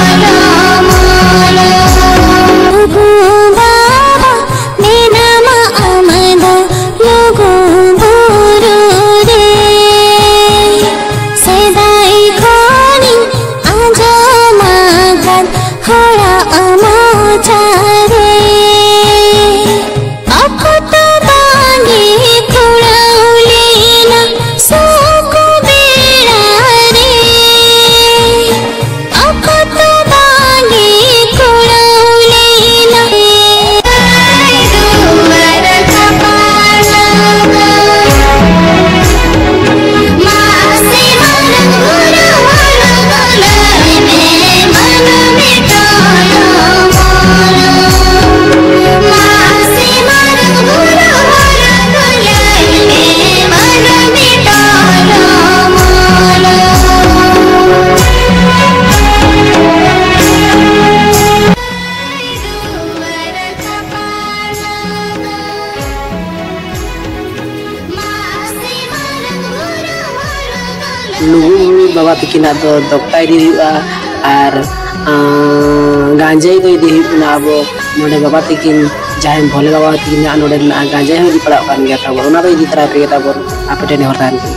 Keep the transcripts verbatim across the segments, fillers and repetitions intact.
लुगु बाबा तकिना दो दोक्ता इदी हुआ और गांजे को इदी हुआ अब नोडे बाबा तकिन जहाँ भोले बाबा तकिन नोडे गांजे हो इदी पड़ा kan गया था वो ना तो इदी तरह पे था वो आप टेने होता है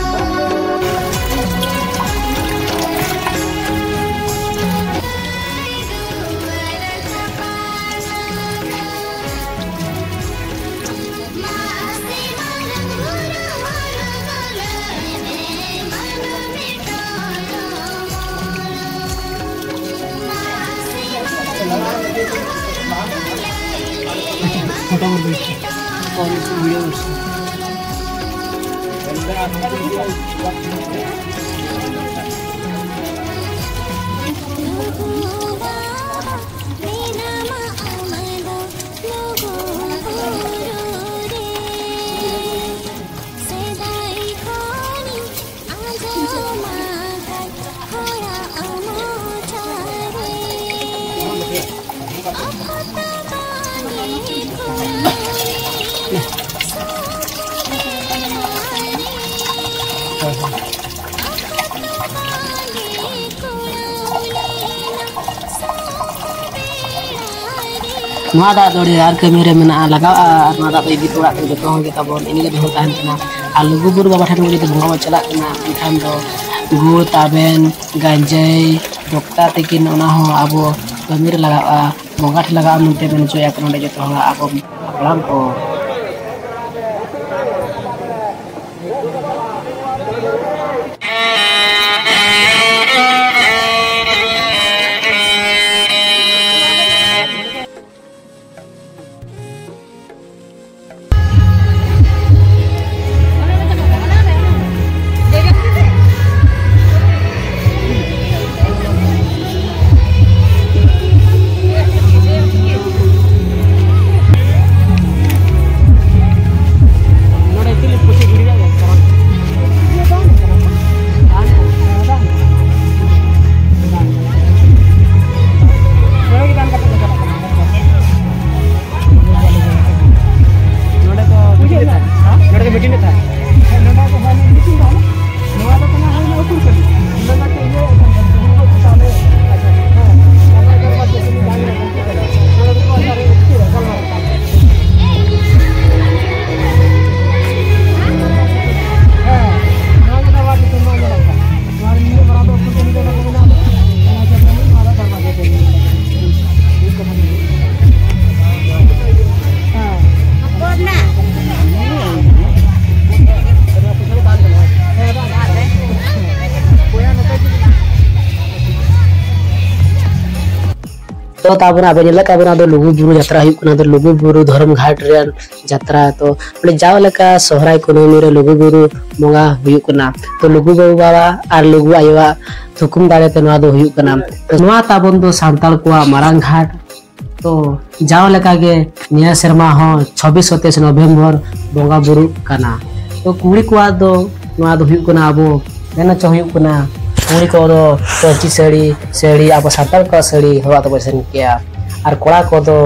फोटो और वीडियो नवादा दोड़ी यार कमेरे में ना लगा नवादा पे इदी तोड़ा के तो होगे तब इनी के हो ताहन ना आ लुगु बुरु बाबा ठान उड़ी बंगा चला ना इखान दो गुड़ ताबेन गांजाई डॉक्टर तकिन ओना हो आबो कमेरे लगा बंगा ठ लगा मुते में जोया कनडे जतो होला आबो हलाम को तो ताबना बेनेला काबना दो लुगु बुरु यात्रा हुई कना दो लुगु बुरु धर्म घाट रेन यात्रा तो बले जाव लेका सोहराय कोनोमी रे लुगु बुरु मोगा हुई कना तो लुगु बाबा आर लुगु आयवा थुकुम दारे ते नवा दो हुई कना नवा ताबन दो सांताल कोआ मारांग घाट तो जाव लेका गे निया शर्मा हो छब्बीस सत्ताईस नवंबर बोगा बुरु कना तो कुड़ी कोआ दो नवा दो हुई कना अबो नेना च हुई कना कुड़ी को दो पंची साड़ी साड़ी अब सांताल का साड़ी हवा तो बसन किया और कोड़ा को दो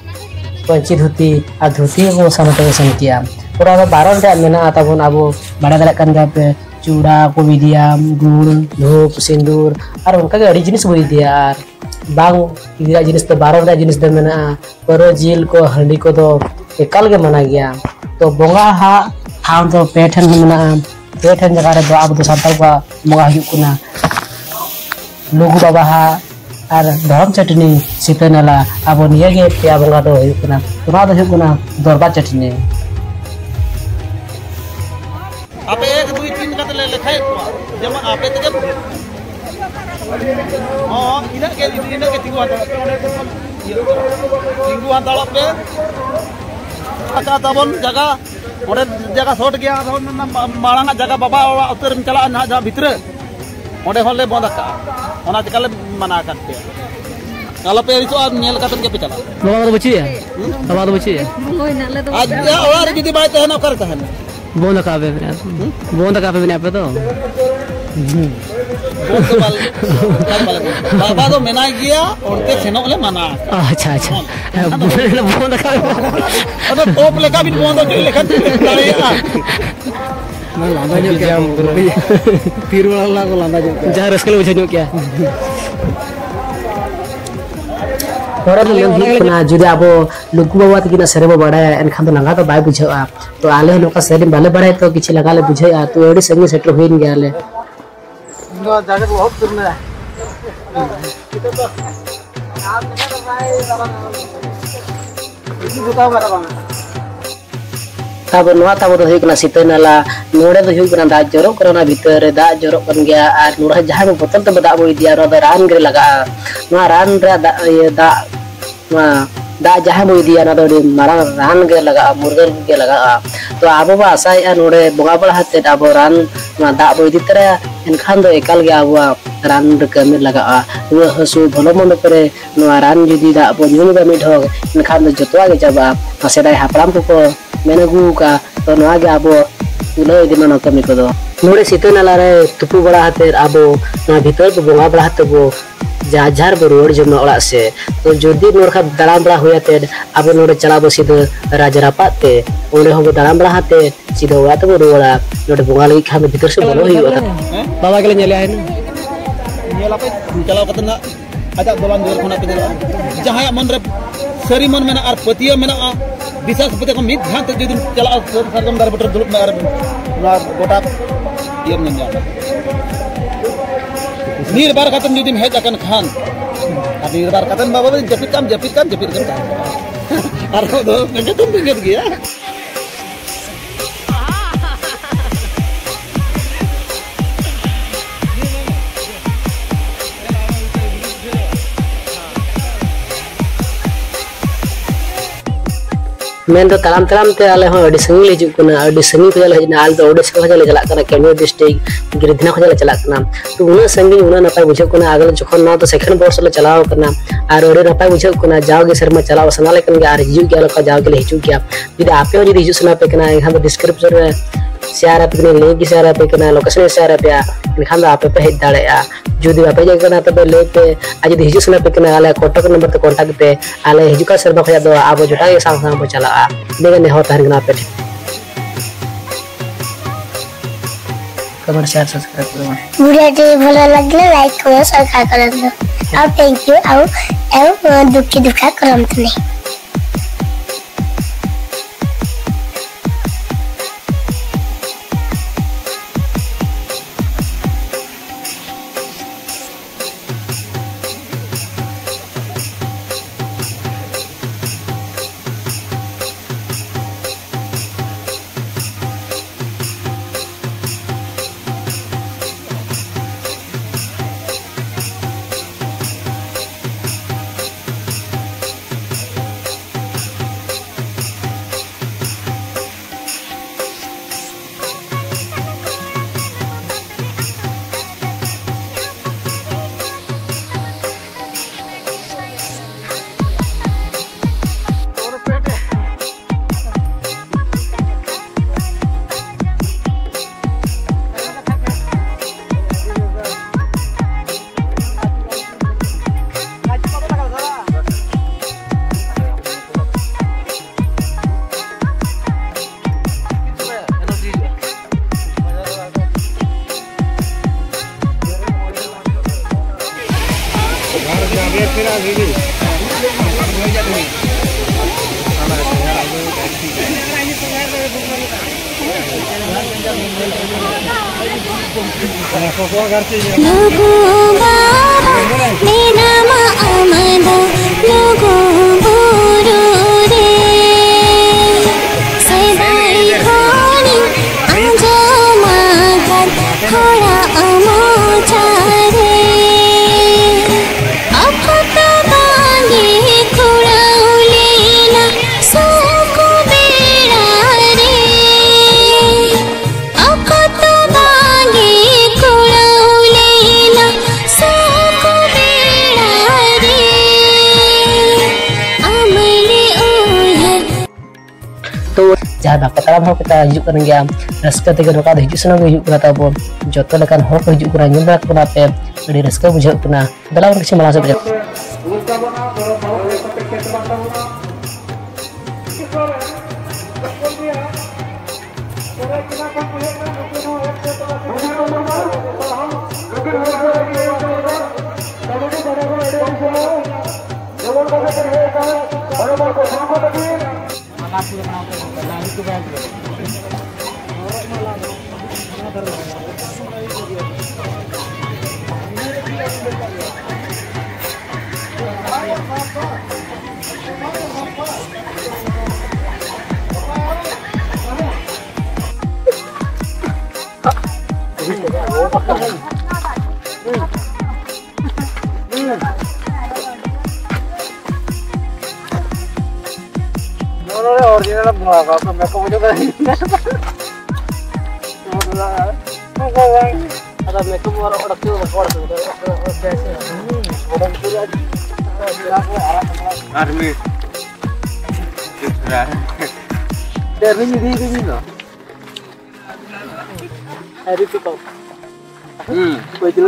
पंची धोती और धोती को सामने बसन किया पूरा तो बारह टे मेना ताबन अब बड़ा दला कन पे चूड़ा को विदिया गुड़ धूप सिंदूर और उनका अड़ी जिनिस बो दिया बांग इदिया जिनिस तो बारो दा जिनिस दे मेना परो जिल को हंडी को दो एकाल के मना गया तो बोंगा हा ठाव तो पेठन मेना पेठन जगह रे दो अब तो संताल का मोगा हिजु कुना लोगु बाबा हा और धरम चटनी सिते नाला अब निया गे पे बोंगा दो हिजु कुना तोरा दो हिजु कुना दरबा चटनी आपे एक दुई तीन कत ले लेखाय जेमा आपे तके हां इना के इना के तिगु आता तिगु आता पे अच्छा तबन जगह ओडे जगह शॉट गया माळांगा जगह बाबा उतर चला ना जा भीतर ओडे होले बंद का ओना चकाले मना करते kalau pe itu nyel katan ke pecala bawa do beci ya bawa do beci ya आज और जदी बात है ना करता है बोंद का पे बोंद का पे बने पे तो बाबा तो मेना गया और ते सेनो ले मना अच्छा अच्छा बोंद का अरे टॉप लेका भी बोंद जो लेखा दाड़ेगा मैं लांदा जो क्या पीर वाला को लांदा जो जहां रसकल बुझा जो क्या और ना जुदे अब लुकु बाबा तकिना सेरे बड़ा एनखान तो लंगा तो बाय बुझा तो आले नोका सेरे बाले बड़ा तो किछि लगा ले बुझे तो एडी संगे सेटल होइन गया ले जाके बहुत दूर में तब नवा तब तो होइकना सिते नाला नोडे तो होइकना दा जरो करना भीतर दा जरो बन गया और नोरा जहां में बोतल तो दा बोई दिया रो रान गे लगा नवा रान रे दा ये दा मा दा जहां बोई दिया ना तो मारा रान गे लगा मुर्गर गे लगा तो आबो बा आसाय नोडे बोगा बड़ा हाते आबो रान मा दा बोई दितरे एनखान दो एकाल गे आबो रान रे कमे लगा वो हसु भलो मन करे नवा रान जुदी दा बो न्यू गा मिढो एनखान दो जतवा गे जाबा सेदाय हापराम को मेनगु का तो नवा गे आबो उलो दिन न कमी को दो नोडे सिते नाला रे तुपु बड़ा हाते आबो ना भीतर तो बोगा बड़ा हाते बो जाजार बरोड़ जम ओड़ा से तो जदी नोरखा दाराम बड़ा होयाते आबो नोडे चलाबो सिद राजरापाते ओडे हो दाराम बड़ा हाते सिद ओड़ा तो बरोड़ा नोडे बोगा लगी खा भीतर से बोलो हियो बाबा के नेले है ना नेला पे चलाव कतना आजा दोलान देर खना पे जहां मन रे सरी मन मेना आर पतिया मेना विशेष पति को मिद ध्यान जदि चला सरगम दार बटर दुलुप में ना गोटा येम न जाना निर्बार कतन जदि हेज अकन खान अब निर्बार कतन बाबा जपित काम जपित काम जपित काम आर दो गंगे तुम बिगत गया मेन तो तलाम तलाम ते आले हो अडी संगी लेजु कुना अडी संगी को हजना आल तो ओडे संग जले चला कना कैमरा डिस्ट्रिक्ट गिरधना को जले चला कना तो उना संगी उना नपाय बुझे कुना आगल जखन ना तो सेकंड बोर्ड से चलाओ कना आर ओडे नपाय बुझे कुना जाओगे शर्मा चलाओ सनाले कन आर हिजु गया लका जाओगे हिजु गया यदि आपे हो यदि हिजु सना पे कना हम डिस्क्रिप्शन में शेयर आप ने लिंक शेयर आप कना लोकेशन शेयर आप इनखान आपे पे हेज दाड़ेया जुदी आपे जगना तबे लेके आज यदि हिजु सना पे कना आले कॉन्टैक्ट नंबर ते कांटेक्ट पे आले हिजु का शर्मा खया दो आबो जोटा के संग संग चला देगे ने होता है ना पे कमेंट शेयर सब्सक्राइब करो वीडियो टी भलो लगले लाइक करो सब्सक्राइब करो और थैंक यू और और दुखी दुखा करम नहीं। जहाँ बाका तालाम हो kita hijuk kan gया raska tege doka hijuk senang hijuk kana tabo joto lekan hor ko hijuk kana nyembak kana pe adi raska bujau kana dalam kecil malah saja original bunga kalau mereka punya kan ada mereka mau orang orang tuh orang orang tuh army dari ini di sini loh hari itu kau hmm betul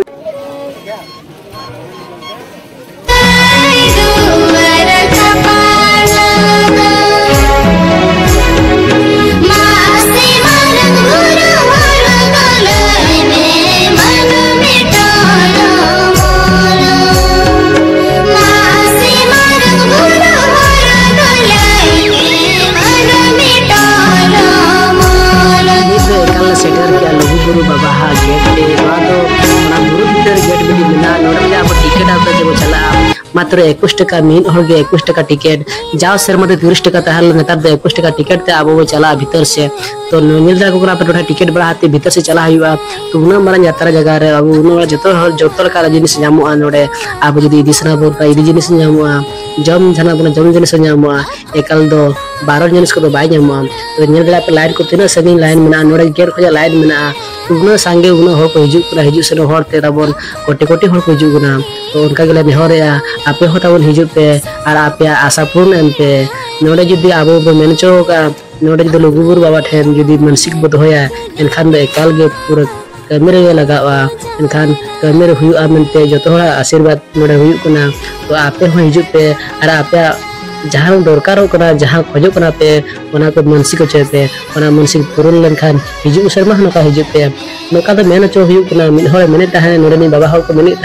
guru babaha gate pe wado na guru bidar gate bidi mina nodam ja abo ticket apa jebo chala matra eকুশ টাকা min hoge eকুশ টাকা ticket jao serma de तीस টাকা tahal netar de eকুশ টাকা ticket te abo chala bhitar se to nil da ko kona pe toda ticket bala hati bhitar se chala huyuga to una mara yatra jaga re abo una joto jotor kala jinis nyamu anode abo jodi disna bor ka idi jinis nyamu jam jana buna jam jinis nyamu ekal do बारह जिनिस को तो by नयामा तो नल गला पे line को तीना सगी लाइन मेना नोडे गेट खजा लाइन मेना उना सांगे उना हो को हिजु करा हिजु सेनो हर ते ताबन कोटी कोटी हर को हिजु गुना तो उनका गला नेहरया आपे हो ताबन हिजु पे आर आपे आशा पूर्ण एनते नोडे जदी आबो बो मेनचो का नोडे जदी लुगुबुर बाबा ठेन जदी मानसिक बद होया एनखान दे एकाल गे पूरा कैमरे लगावा एनखान कैमरे हुआ मेनते जतो हरा आशीर्वाद नोडे हुयु कना तो आपे हो हिजु पे आर आपे जहाँ दरकार जहाँ खोजो पे को मानसिक चे पे मानसिक पूरण लेनखान हिजू शर्मा नौका हिजू पे नौका तो मेन चो मिदहर मेने नोड़े बाबा हर को मेने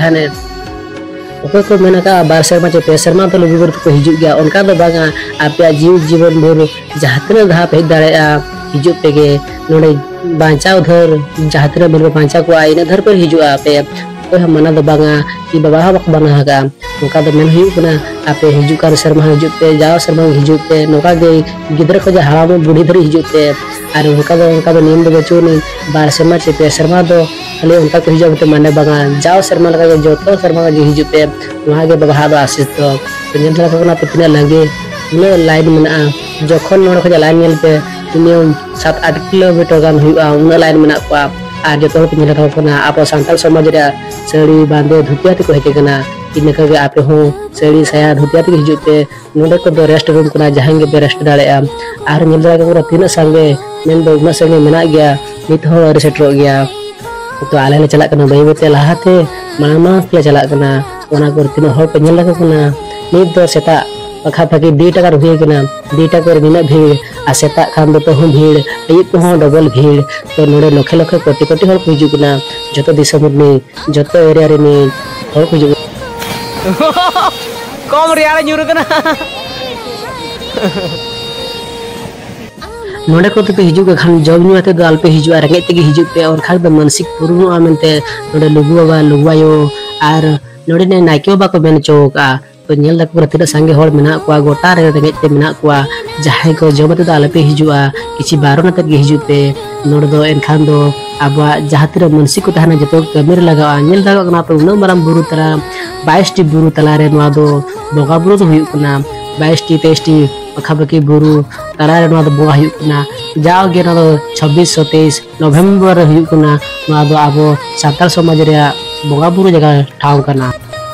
अखोय को मेना बार शर्मा चे पे शर्मा तो लुगुबुर को हिजू गया उनका तो बागा आपे जीव जीवन भर जहाँ तीन धाप हेज दाड़ा हिजू पे गे नोड़े बाँचाव धर जहाँ तीन भर बाँचा को इन धर पर हिजू पे कोई मना तो बागा कि बाबा हक बना हगा नौका तो मेन हुना आपे हिजू कार शर्मा हिजू पे जाओ शर्मा हिजू पे नौका गे गिद्र को हाड़ाम बुढ़ी धरी हिजू पे और उनका तो उनका तो नियम दो बचूनी बार शर्मा चे पे शर्मा तो खाली उनका को हिजू पे माने बागा जाओ शर्मा लगा के जोतो शर्मा जो हिजू पे वहाँ के बाबा दो आशीष तो नियम लगा पे तीन लगे उन्हें लाइन मेना जखन नोड़ खजा लाइन नेल पे नियम सात आठ किलोमीटर गान हुआ उन्हें लाइन मेना को और जो तो पिन लगा आप सानताल समाज रे साड़ी बांधे धुतिया को हेजना इनका आपे हो साड़ी साया धुतिया हिजू पे नोडे को रेस्ट रूम को जहाँ पे रेस्ट दाड़ा और मिल तीन संगे मेन दो उना संगे मेना गया नित हो अरे सेटर गया तो आले ले चला बै बैते लहाते मांग मांग ले चला को तीन हर पे नेल नित दो सेता पखा फाकी दी टाका हुईना दी टाका नीना भीड़ आ सेता खान दो तो भीड़ अयुब को डबल भीड़ तो नोड़े लखे लखे कोटी कोटी हर को हिजुना जो दिसम जो एरिया हर को Kom real nyuruh kena. नोड़े को पे हिजू के खान जब नुआते दाल पे हिजू आर रेंगे हिजू पे और खाक द मानसिक पुरुनु आमनते नोड़े लुगु बाबा लुगु आयो आर नोड़े ने नाइके बाबा को बेन चौका तो नेल दक पूरा तिना संगे हर मेना कुआ गोटा रे रेंगे ते मेना कुआ जहां को जबते दाल पे हिजुआ किछि बारो नते गे हिजू पे नोड़े दो एनखान दो आबा जहां तिरा मानसिक को तहना जतो कमेर लगा नेल दक ना तो न मराम बुरु तरा बाईस टी बुरु तला रे नुआ दो बोगा बुरु तो हुयु कना बाईस टी तेईस टी पखापखी बुरु तला रे नुआ दो बोगा हुयु कना जाओ गे ना दो छब्बीस तेईस नवंबर हुयु कना नुआ दो आबो सानताल समाज रे बोगा बुरु जगह ठाव कना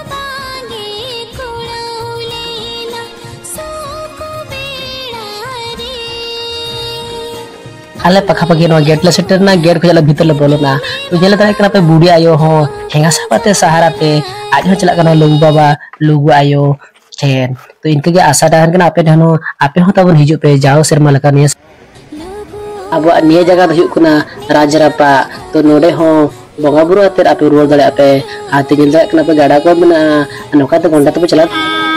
आले पखापखी नो गेट ले सेटर ना गेट खजला भीतर ले बोलो ना तो जेला तरे कना पे बुढ़ी आयो हो हेंगा सापाते सहारा पे आज हो चला कना लुगु बाबा लुगु आयो ठेन तो इनके के आशा दाहन कना आपे धनो आपे हो तबन हिजु पे जाओ शर्मा लका निया अब निया जगह हिजु कना राजरापा तो नोडे हो बोगा बुरु आते आपे रुवाल दले आपे हाथे जेला कना पे गाड़ा को बना नोका ते गोंडा तो चला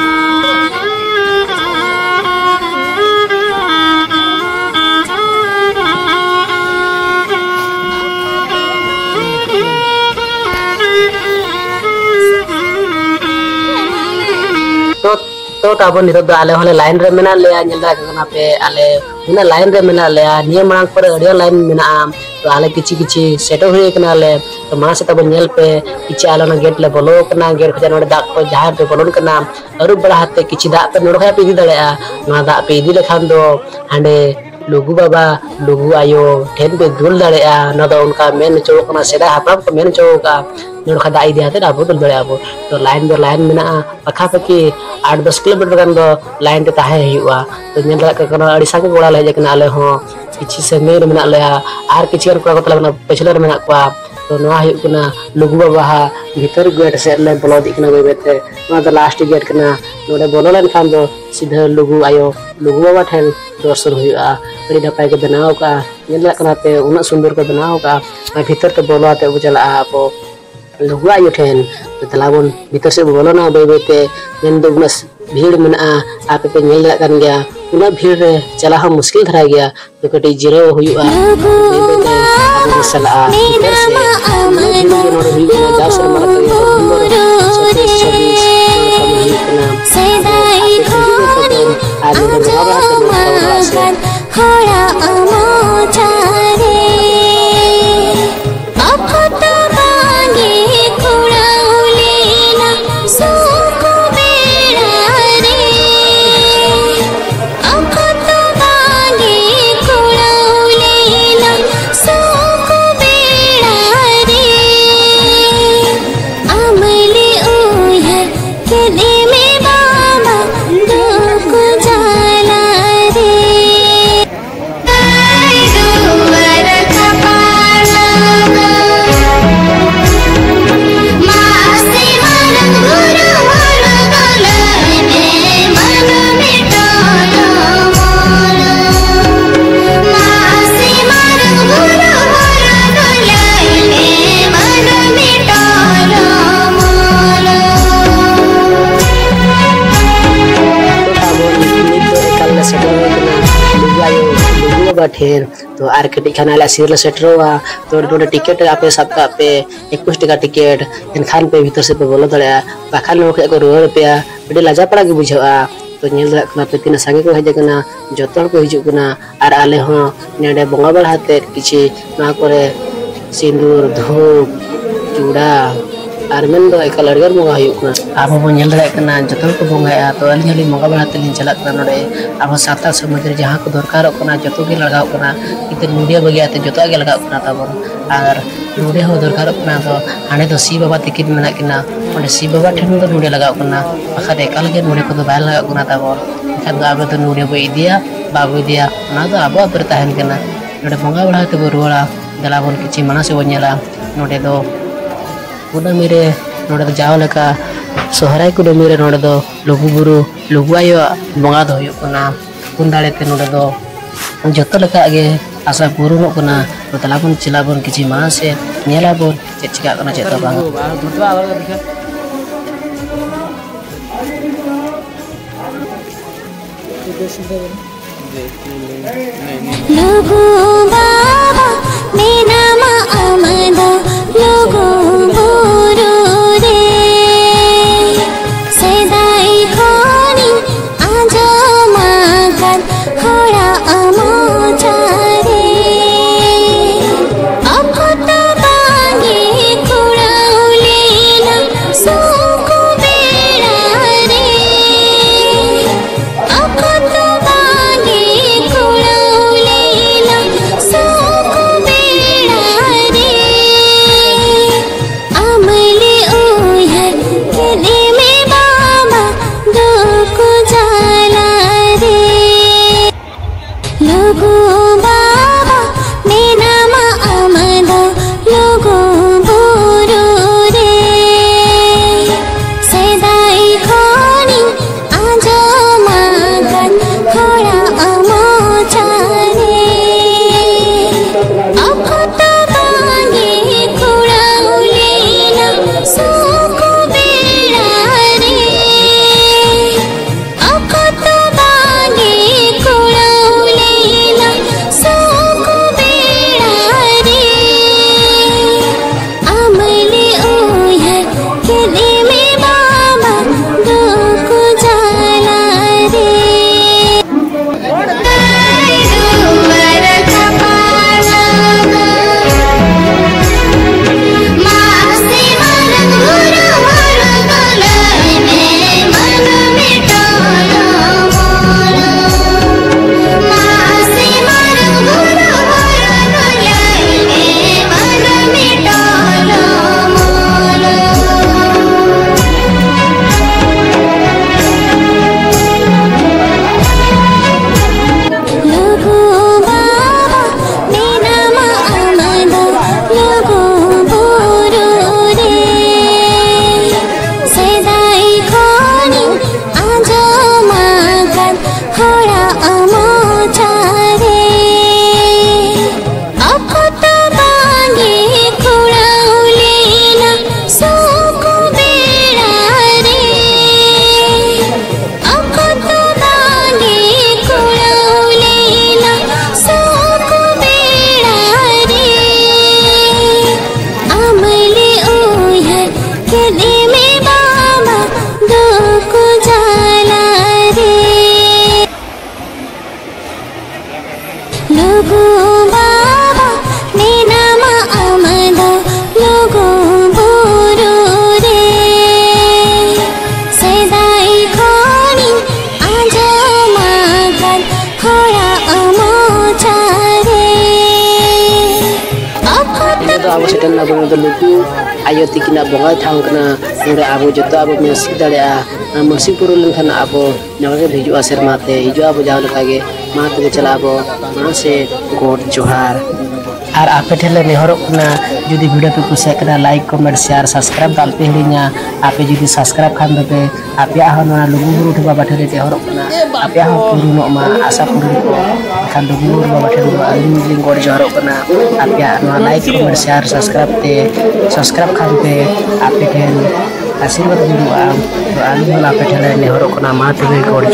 तो तो ताबो नितो द आले होले लाइन रे मेना ले आंजला कना पे आले उना लाइन रे मेना ले निये मांग पर अडियो लाइन मेना तो आले किछि किछि सेटो हुए कना ले तो मा से ताबो नेल पे किछि आलो ना गेट ले बोलो कना गेट खजा नोडे दाग को जहार पे बोलोन कना अरु बड़ा हाथे किछि दाग पे नोडो खया पे इदी दड़ेया ना दाग पे इदी लेखान दो हांडे लुगु बाबा लुगु आयो ठेन पे दुल दड़ेया ना दो उनका मेन चो कना सेदा हापराम को मेन चो का नोड खदा इदी हाते आबो दुल दड़ेया आबो तो लाइन दो लाइन मेना पखा पकी आठ दस किलोमीटर गान दो लाइन ते ताहे हुआ तो नेल दड़ा कना अड़ी साके गोड़ा ले जकना आले हो किछि से मेर मेना ले आर किछि कर को तला पेछलर मेना को तो नवा हुई कना लुगु बाबा भीतर गेट से ले बोलो दिखना गई बेते ना तो लास्ट गेट कना नोडे बोलो लन खान दो सीधा लुगु आयो लुगु बाबा ठेन दर्शन हुआ अड़ी नपाय के बनाओ का नेल कना पे उना सुंदर को बनाओ का भीतर तो बोलो आते चला आपो लुगु आयो ठेन तो तलाबन भीतर से बोलो ना बे बेते नेन दो उना भीड़ मेना आपे पे नेल कन गया उना भीड़ रे चला हम मुश्किल धरा गया तो कटी जीरो हुआ बे बेते अब सला भीतर से नोड हुई जा सर मार के छब्बीस छब्बीस सदाई खोरे आज बाबा करना से हरा अमोचारे अफत बागे खुड़ाउलेना सुख बेड़ा रे अफत बागे खुड़ाउलेना सुख बेड़ा रे अमले ओहर केले में बाबा दुख जाला रे दुवर कपाला मासे मन गुरु हर गलने मन मिटाला मोला मासे मन गुरु हर गलने मन मिटाला मोला ठेर तो आर के टिकाना ला सिर सेटरवा तो नोडे टिकट आपे सब का पे इक्कीस टका टिकट एनखान पे भीतर से पे बोलो दड़या बाखान लोग को रुवार पे बड़ी लाजा पड़ा के बुझवा तो नेल दड़ा कना पे तिना संगे को हेजे कना जतन को हिजु कना आर आले हो नेडे बंगा बड़ाते किछि ना करे सिंदूर धूप चूड़ा आर मेन दो एक लड़गर मोगा हुई कना अब बो नेल दड़ा कना जतन को बंगाया तो अली हली मोगा बड़ाते लिन चला कना नोडे अब साता समाज रे जहां को दरकार कना जतो के लगाव कना इते मीडिया बगियाते जतो के लगाव कना तबन आर नोडे हो दरकार कना तो हाने तो सी बाबा तिकिट मेना किना ओंडे सी बाबा ठेन तो नोडे लगाव कना आखा एकाल के नोडे को तो बाय लगाव कना तबन खान तो अब तो नोडे बो इदिया बाबू इदिया ना तो अब पर ताहन कना नोडे बंगा बड़ाते बो रुवाड़ा दलाबन किछि मानस बो नेला नोडे दो कुडमी रे नोडे जाओ लेका सोहराय कुडमी रे नोडे दो लुगु बुरु लुगु आयो बंगा दो हुयु कना कुन दाड़े ते नोडे दो जतो लेका गे आशा पूर्ण कना तो तलाबन चिलाबन किछि मा से नेलाबन चे चिका कना चे तो बांग लोगो बाबा मेना मा आमद लोगो बुरु रे सेदाई खोनी आजो मागन होरा अमोचारे अखत बागे कुड़ाउलेना सोको बेड़ा रे अखत बागे कुड़ाउलेना सोको बेड़ा रे अमले ओहर केले में बाबा दुख जाला रे लोगो बाबा मेना मा आमद लोगो बुरु रे सेदाई खोनी आजो मागन होरा अमोचारे अखत बागे कुड़ाउलेना सोको बेड़ा रे अखत बागे कुड़ाउलेना सोको बेड़ा रे अमले ओहर केले में बाबा दुख जाला रे दुवर कपाला मासे मरंग गुरु हर गलने मन मिटाला मोरा मासे मरंग गुरु हर गलने मन मिटाला मोरा लोगो बाबा मेना मा आमद लोगो बुरु रे सेदाई खोनी आजो मागन होरा अमोचारे अखत बागे कुड़ाउलेना सोको बेड़ा रे अखत बागे कुड़ाउलेना सोको बेड़ा रे अमले ओहर केले में बाबा दुख जाला रे लोगो बाबा मेना मा आमद लोगो बुरु रे सेदाई खोनी आजो मागन होरा अमोचारे अखत तो अब सेटल ना बनो तो लुकु आयो तिकिना बंगाई थांग कना नोरे आबो जतो आबो मेसी दाड़िया मसी पुरु लेनखान आबो नगे हिजुआ सेरमाते हिजुआ आबो जाव लकागे माते चलाबो मा से गोड जोहार और आपे ठेले नेहरोग कना जुदी वीडियो पे कुसिया लाइक कमेंट शेयर सब्सक्राइब दालते हिड़िया आपे जुदी सब्सक्राइब खान दोपे आपे आहना लुगु बुरु ठे बाबा ठेले नेहरोग कना आपे आह पुरुनो मा आशा पुरुन को खान लुगु बुरु बाबा ठेले आलिम लिंग गोड जोहारोग कना आपे आह लाइक कमेंट शेयर सब्सक्राइब ते सब्सक्राइब खान पे आपे ठेल आशीर्वाद जुरुआ तो आलिम आपे ठेले नेहरोग कना मा ठेले गोड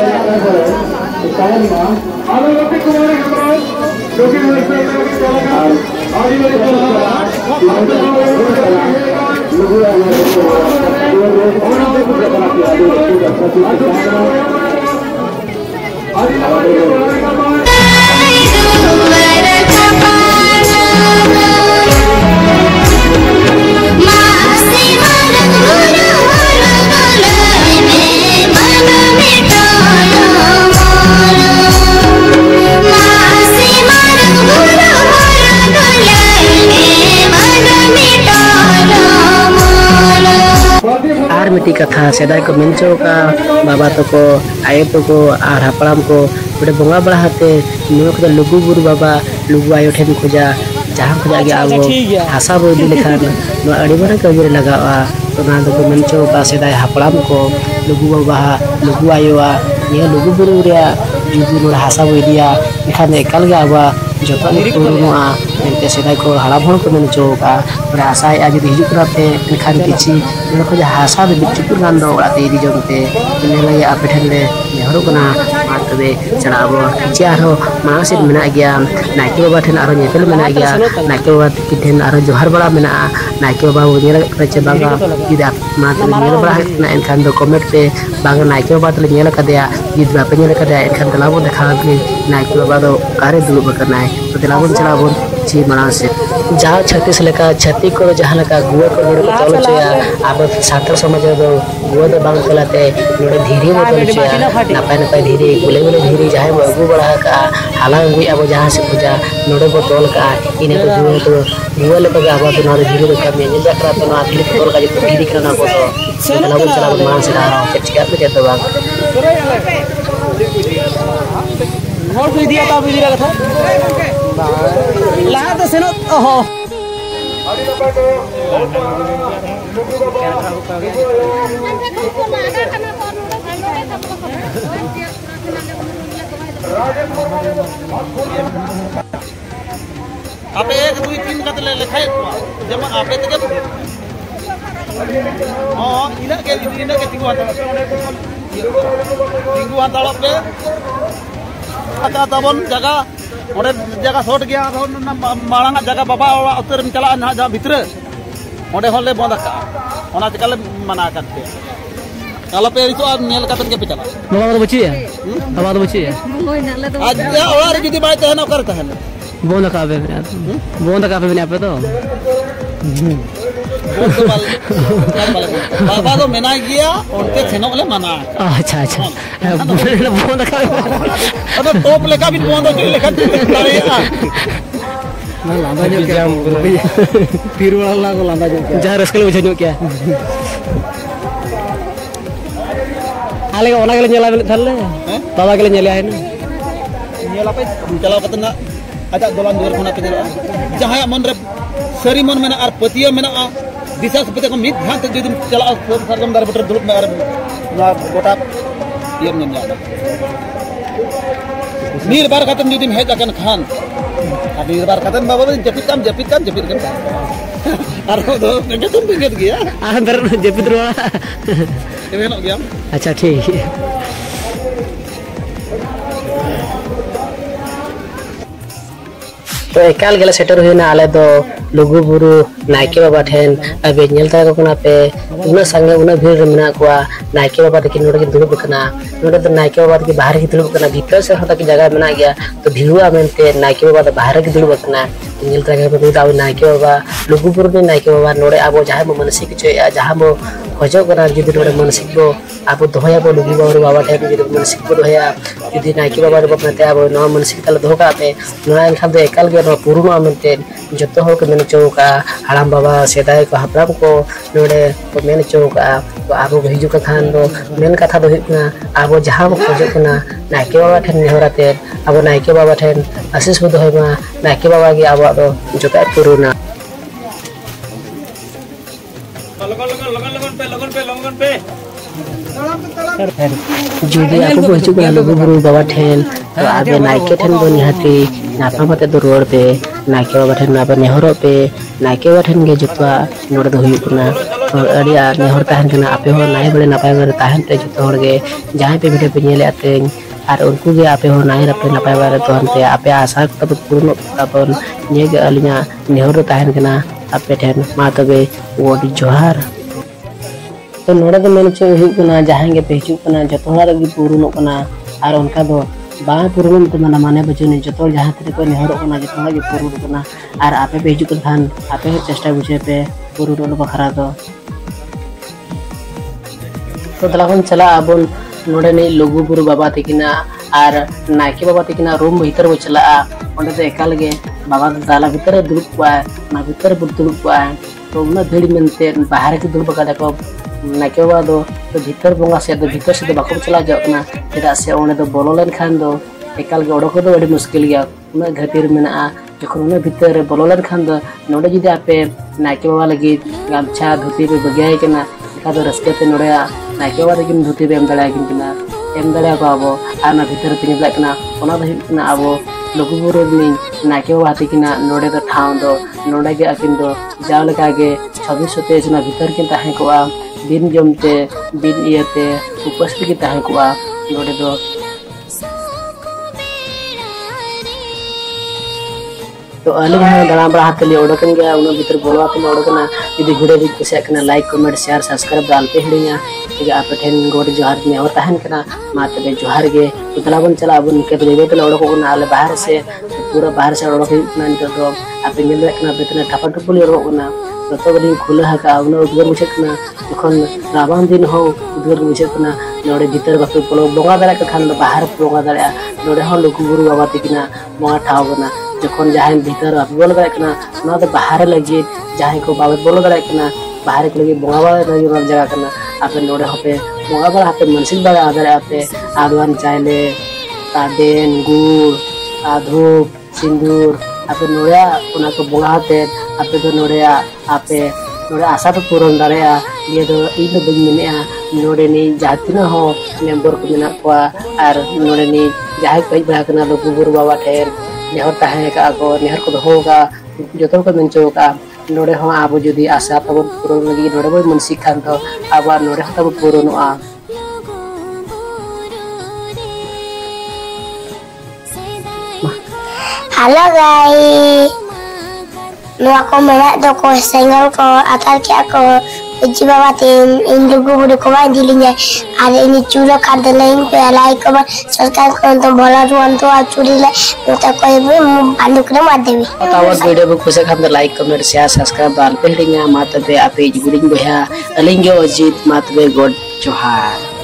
दुवर कपाला मासे मरंग गुरु हर गलने मन मिटाला मोरा मासे मरंग गुरु हर गलने मन मिटाला मोरा आर मिट्टी कथा सेदाय को मेंचो का बाबा तो को आये तो को आर हपड़ाम को बड़े बंगा बड़ा हाथे नुक लुगु बुरु बाबा लुगु आयो ठेन खोजा जहाँ खोजा गया आबो हासा बो दी लेखान नो अड़ी बड़ा कबीर लगावा तो ना तो को मेंचो का सेदाय हपड़ाम को लुगु बाबा लुगु आयोआ ये लुगु बुरु रे जुदि नो हासा बो दिया लेखान एकल गया आबा जतो पुरुनुआ एंते सेदाय को हाड़ाम हण को मेंचो का बड़ा आशा आज हिजु करते लेखान किछि नो खोजा हासा दो बिचुपुर गान दो ओड़ाते इदी जोंते ने लगे आपे ठेले नेहरो कना तबे चला अब जे आरो मांग से मेना गया नाइके बाबा ठेन आरो नेपल मेना गया नाइके बाबा की ठेन आरो जोहार बड़ा मेना नाइके बाबा उनेल कचे बागा इदा मा नेल बड़ा ना एनखान दो कमेंट पे बागा नाइके बाबा तले नेल कदया गिद बापे नेल कदया एनखान दलाबो देखा कि नाइके बाबा दो कारे दुलु बकना है तो दलाबो चला बोन ची मना से जहाँ छत्तीस लेका छत्तीस को जहाँ लेका गुआ को नोड़े को तोल चया अब सातर समाज दो गुआ दो बांग चलाते नोड़े धीरे में तोल चया नापाय नापाय धीरे गुले गुले धीरे जहाँ बगु बड़ा का हाला हुई अब जहाँ से पूजा नोड़े को तोल का इन्हें को गुआ तो गुआ लेकर अब तो नोड़े धीरे को कम नहीं जाकर तो ना अगले तोल का जो धीरे करना को तो चला बोल चला बोल मान से रहा चिका पे जाता बांग और कोई दिया था अभी दिया था लाहा तो सेनो ओहो आपे एक दुई तीन कत ले लिखाए जब आपे तक हां इना के इना के तिगु आता तिगु आता पे अच्छा तबन जगह ओडे जगह शॉर्ट गया मांग जगह बाबा उतर चला ना जहाँ भितर ओडे होले बंद का ओना चकाले मना करते कल पे रितो नेल कतन के पे चला बाबा तो बची है बाबा तो बची है आज या और जुदी बात है ना करता है बंद का पे बंद का पे ने पे तो बाबा तो मेना गया उनके सेनों ले मना अच्छा अच्छा बंद का अबे टॉप लेका भी बंद कर लेका तारिया ना लांदा जो क्या पीर वाला को लांदा जो क्या जहां रस्कल बुझे जो क्या आले ओना के नेला थले बाबा के नेला है ना नेला पे चलाव कतना अच्छा दोलान दूर कोना पे नेला जहां मन रे सरी मन में और पतिया में दिशा से पते को मित ध्यान तक जदि चला सरगम दार बटर दुलुप में और गोटा ये मन जाना नीर बार खत्म जदि है जकन खान अब नीर बार खत्म बाबा जपित काम जपित काम जपित काम और दो के तुम भी गया अंदर जपित रो ये हो गया अच्छा ठीक है तो एकाल गेला सेटर हुईना आले दो लुगु बुरु नाइके बाबा ठेन अबे नेलता को कना पे उना संगे उना भीड़ मेना कुआ नाइके बाबा तक नोडे के दुलुब कना नोडे तो नाइके बाबा के बाहर की दुलुब कना भीतर से हता की जगह बना गया तो भिड़ुआ मेनते नाइके बाबा तो बाहर की दुलुब कना नेलता के पे दाव नाइके बाबा लुगु बुरु ने नाइके बाबा नोडे आबो जहां मो मनसिक चोया जहां मो खोजो कना जुदी नोडे मनसिक बो आबो दोहया बो लुगु बाबा ठेन जुदी मनसिक बो दोहया जुदी नाइके बाबा रे बपनते आबो नो मनसिक तले दोका पे नोना इनखान दो एकाल गे नो पुरुनो मेनते जतो हो के मेन चौका हड़ाम बाबा सेदाय को हपराम को नोडे को मेन चौका तो आबो हिजु का खान दो मेन कथा दो हिकना आबो जहां को खोजो कना नाइके बाबा ठेन नेहराते आबो नाइके बाबा ठेन आशीष बो दोहमा नाइके बाबा के आबो दो जोता पुरुना लगन लगन लगन लगन पे लगन पे लगन पे जुदी आपको पहुंचू का लोगो गुरु बाबा ठेन तो आबे नाइके ठेन बो निहाती नापा मते दो रोड पे नाइके बाबा ठेन नापा नेहरो पे नाइके बाबा ठेन के जुतवा नोड दो हुई कुना और अड़िया नेहर ताहन कना आपे हो नाय बले नापाय बारे ताहन ते जुतो होड़ गे जहां पे वीडियो पे नेले आते और उनको के आपे हो नाय रपे नापाय बारे तो हनते आपे आशा तब पूर्ण तबन ने के अलिया नेहर ताहन कना आपे ठेन मा तबे वोडी जोहार तो नोड़े तो मेन चे हुई जहां के पेचू जो रे पुरुनो और उनका दो बा पुरुनो तो मना माने बचुनी जो जहां तक को नेहरो जो के पुरुनो और आपे पेचू खान आपे चेष्टा बुझे पे पुरुनो बखरा दो तो दलाखन चला आबन नोड़े नहीं लघु बुरु बाबा तकिना और नाइके बाबा तकिना रूम भीतर बो चला ओंडे तो एकाल गे बाबा दाला भीतर दुलुप कुआ ना भीतर बो दुलुप कुआ तो उना भीड़ मेनते बाहर के दुलुप का देखो नाइके बाबा दो तो भीतर बोंगा से दो भीतर से बाको चला जाओना चेदा से ओने दो बोलो लेन खान दो एकाल गे ओडो दो अड़ी मुश्किल गया उना घातिर मेना जखन उना भीतर बोलो लेन खान दो नोडे जुदी आपे नाइके बाबा लगी गामछा धोती पे बगियाय कना एका दो रस्ते पे नोडे नाइके बाबा लेकिन धोती पे एम दड़ा किन कना एम दड़ा को आबो आना भीतर पे निकला कना ओना दो हिकना आबो लघु बुरु नि नाइके बाबा तकिना नोडे दो ठाव दो नोडे गे अकिन दो जाव लगा गे छब्बीस सौ तेईस ना भीतर किन ताहे को दिन जमते दिन इयते उपस्थित ताहे को नोडे दो तो अलिंग हमें दाना बड़ा हाथ लिए ओडकन गया उन भीतर बोलवा के ओडकना यदि वीडियो भी कुछ कना लाइक कमेंट शेयर सब्सक्राइब दाल पे हिड़िया ठीक आप ठेन गोड जोहार में और तहन कना माते जोहार गे तो तलाबन चला अब के बेबे पे ओडको ना बाहर से पूरा बाहर से ओडक ना तो आप नेल रखना बेतना ठपा टपुली ओडकना तो बड़ी खुला है का उन उद्गर मुछकना जखन रावण दिन हो उद्गर मुछकना नोडे भीतर बापे बोलो बोंगा दाड़ा के खान बाहर बोंगा दाड़ा नोडे हो लोग गुरु बाबा तिकना मोगा ठावना जखन जहां भीतर आप बोल दाड़ा कना ना तो बाहर लगे जहां को बाबा बोल दाड़ा कना बाहर के लगे बोंगा बाड़ा रही जगह कना आप नोडे होपे बोंगा बाड़ा हाथे मनसिक बाड़ा आदरे आपे आदवान चाइले तादेन गुड़ आधूप सिंदूर आप नोड़िया उना को बोंगा हाथे आपे तो नोड़िया आपे नोड़े आशा तो पूरण दाड़ेया ये तो इन तो बन मेनेया नोड़े नी जातिना हो मेंबर को मेना को आर नोड़े नी जाहे कई बड़ा कना लोग गुरु बाबा ठेर नेहर ताहे का को नेहर को होगा जतो को मेंचो का नोड़े हो आबो जदी आशा तब पूरण लगी नोड़े बो मनसिक खान तो आबा नोड़े तब पूरणोआ Halo guys, nu aku melihat toko sengal ko atar ki aku uji bawa tin indugu budi ko main dilinya ada ini curo kada lain ko like ko सरकार को तो भला रुआन तो आ चुरी ले तो कोई भी बांधु करे मार देवी तावर वीडियो को कुछ खाम लाइक कमेंट शेयर सब्सक्राइब बाल पे हिड़िया मातबे आपे गुडिंग बया अलिंगे अजीत मातबे गोड जोहार।